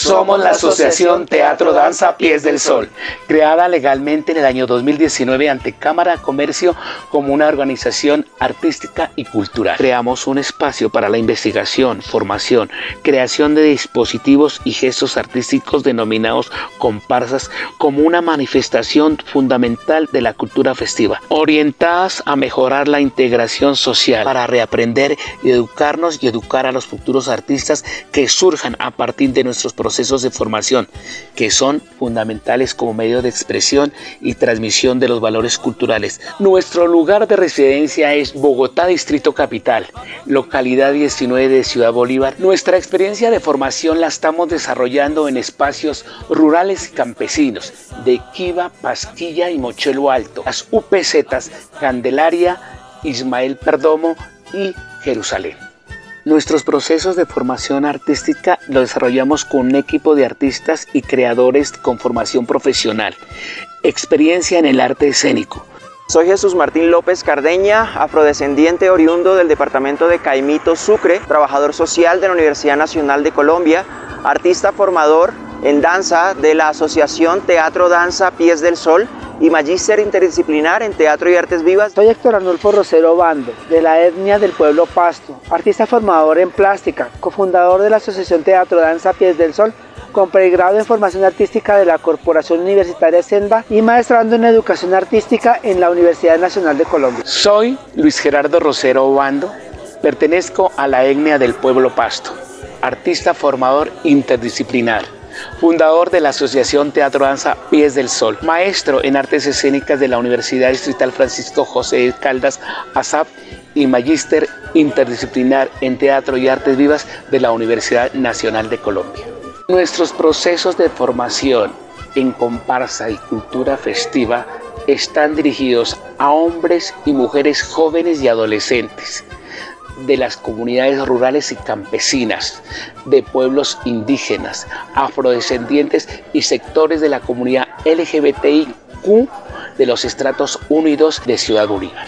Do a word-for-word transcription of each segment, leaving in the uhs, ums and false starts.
Somos la Asociación Teatro Danza Pies del Sol, creada legalmente en el año dos mil diecinueve ante Cámara de Comercio como una organización artística y cultural. Creamos un espacio para la investigación, formación, creación de dispositivos y gestos artísticos denominados comparsas como una manifestación fundamental de la cultura festiva, orientadas a mejorar la integración social para reaprender y educarnos y educar a los futuros artistas que surjan a partir de nuestros procesos procesos de formación que son fundamentales como medio de expresión y transmisión de los valores culturales. Nuestro lugar de residencia es Bogotá, Distrito Capital, localidad diecinueve de Ciudad Bolívar. Nuestra experiencia de formación la estamos desarrollando en espacios rurales y campesinos de Quiva, Pasquilla y Mochuelo Alto, las U P Zetas Candelaria, Ismael Perdomo y Jerusalén. Nuestros procesos de formación artística los desarrollamos con un equipo de artistas y creadores con formación profesional, experiencia en el arte escénico. Soy Jesús Martín López Cardeña, afrodescendiente oriundo del departamento de Caimito, Sucre, trabajador social de la Universidad Nacional de Colombia, artista formador en danza de la Asociación Teatro Danza Pies del Sol y magíster interdisciplinar en Teatro y Artes Vivas. Soy Héctor Arnulfo Rosero Bando, de la etnia del pueblo Pasto, artista formador en plástica, cofundador de la Asociación Teatro Danza Pies del Sol, con pregrado en formación artística de la Corporación Universitaria Senva y maestrando en educación artística en la Universidad Nacional de Colombia. Soy Luis Gerardo Rosero Bando, pertenezco a la etnia del pueblo Pasto, artista formador interdisciplinar, fundador de la Asociación Teatro Danza Pies del Sol, maestro en artes escénicas de la Universidad Distrital Francisco José Caldas Azap y magíster interdisciplinar en Teatro y Artes Vivas de la Universidad Nacional de Colombia. Nuestros procesos de formación en comparsa y cultura festiva están dirigidos a hombres y mujeres jóvenes y adolescentes de las comunidades rurales y campesinas, de pueblos indígenas, afrodescendientes y sectores de la comunidad L G B T I Q de los estratos uno y dos de Ciudad Bolívar.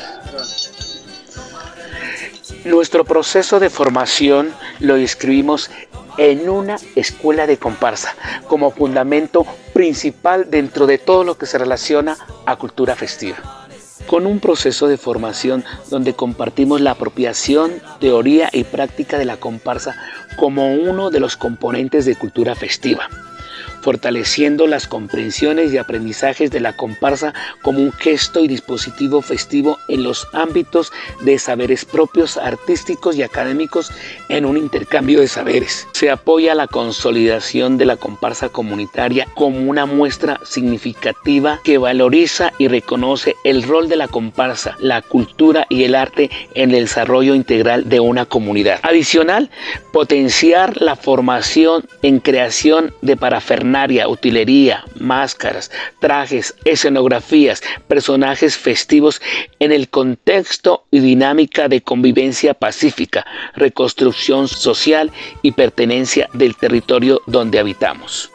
Nuestro proceso de formación lo describimos en una escuela de comparsa como fundamento principal dentro de todo lo que se relaciona a cultura festiva, con un proceso de formación donde compartimos la apropiación, teoría y práctica de la comparsa como uno de los componentes de cultura festiva, fortaleciendo las comprensiones y aprendizajes de la comparsa como un gesto y dispositivo festivo en los ámbitos de saberes propios, artísticos y académicos en un intercambio de saberes. Se apoya la consolidación de la comparsa comunitaria como una muestra significativa que valoriza y reconoce el rol de la comparsa, la cultura y el arte en el desarrollo integral de una comunidad. Adicional, potenciar la formación en creación de parafernalia, utilería, máscaras, trajes, escenografías, personajes festivos en el contexto y dinámica de convivencia pacífica, reconstrucción social y pertenencia del territorio donde habitamos.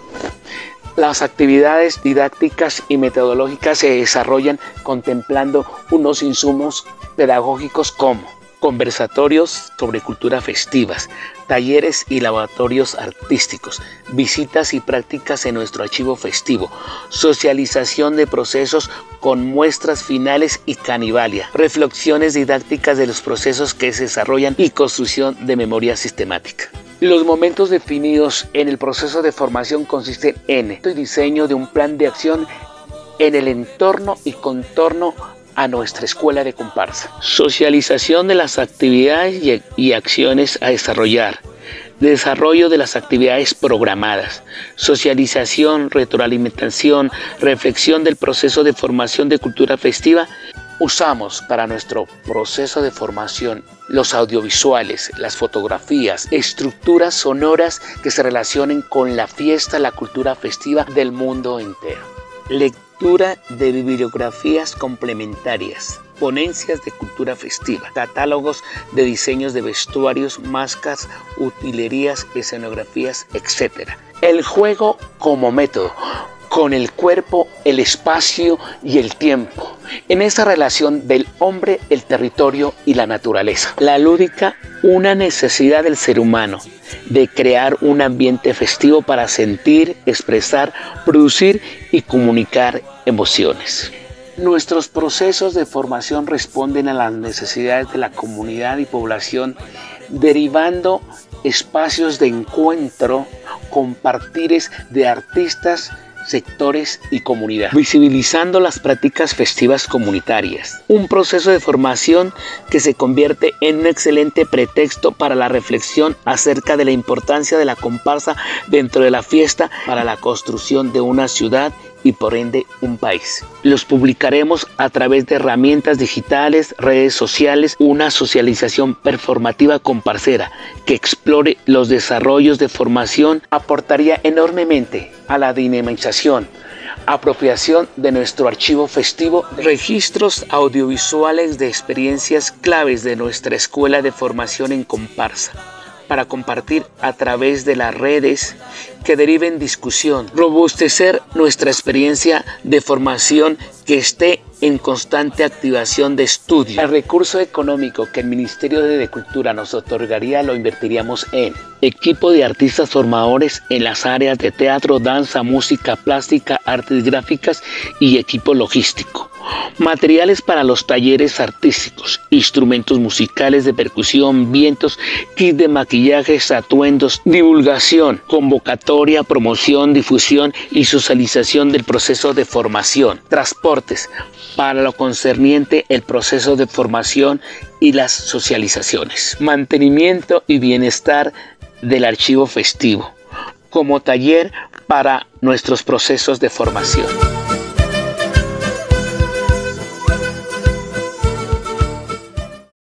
Las actividades didácticas y metodológicas se desarrollan contemplando unos insumos pedagógicos como conversatorios sobre cultura festivas, talleres y laboratorios artísticos, visitas y prácticas en nuestro archivo festivo, socialización de procesos con muestras finales y canibalia, reflexiones didácticas de los procesos que se desarrollan y construcción de memoria sistemática. Los momentos definidos en el proceso de formación consisten en el diseño de un plan de acción en el entorno y contorno a nuestra escuela de comparsa, socialización de las actividades y, y acciones a desarrollar, desarrollo de las actividades programadas, socialización, retroalimentación, reflexión del proceso de formación de cultura festiva. Usamos para nuestro proceso de formación los audiovisuales, las fotografías, estructuras sonoras que se relacionen con la fiesta, la cultura festiva del mundo entero. Lectura de bibliografías complementarias, ponencias de cultura festiva, catálogos de diseños de vestuarios, máscaras, utilerías, escenografías, etcétera. El juego como método. con el cuerpo, el espacio y el tiempo, en esa relación del hombre, el territorio y la naturaleza. La lúdica, una necesidad del ser humano de crear un ambiente festivo para sentir, expresar, producir y comunicar emociones. Nuestros procesos de formación responden a las necesidades de la comunidad y población, derivando espacios de encuentro, compartires de artistas, sectores y comunidad, visibilizando las prácticas festivas comunitarias. Un proceso de formación que se convierte en un excelente pretexto para la reflexión acerca de la importancia de la comparsa dentro de la fiesta para la construcción de una ciudad y por ende un país. Los publicaremos a través de herramientas digitales, redes sociales, una socialización performativa comparcera que explore los desarrollos de formación aportaría enormemente a la dinamización, apropiación de nuestro archivo festivo, registros audiovisuales de experiencias claves de nuestra escuela de formación en comparsa, para compartir a través de las redes que deriven discusión, robustecer nuestra experiencia de formación que esté en constante activación de estudio. El recurso económico que el Ministerio de Cultura nos otorgaría lo invertiríamos en equipo de artistas formadores en las áreas de teatro, danza, música, plástica, artes gráficas y equipo logístico. Materiales para los talleres artísticos, instrumentos musicales de percusión, vientos, kits de maquillajes, atuendos, divulgación, convocatoria, promoción, difusión y socialización del proceso de formación, transportes para lo concerniente el proceso de formación y las socializaciones, mantenimiento y bienestar del archivo festivo como taller para nuestros procesos de formación.